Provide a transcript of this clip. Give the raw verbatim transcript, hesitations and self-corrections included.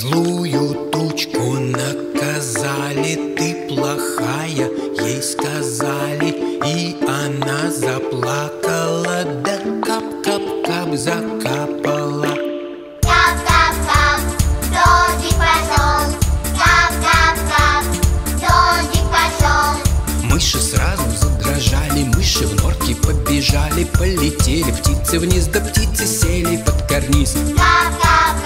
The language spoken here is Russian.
Злую тучку наказали, ты плохая, ей сказали, и она заплакала, да кап-кап-кап закапала. Кап-кап-кап, дождик пошел, кап-кап-кап, дождик пошел. Мыши сразу задрожали, мыши в норке побежали, полетели птицы вниз, да птицы сели под карниз. Кап-кап.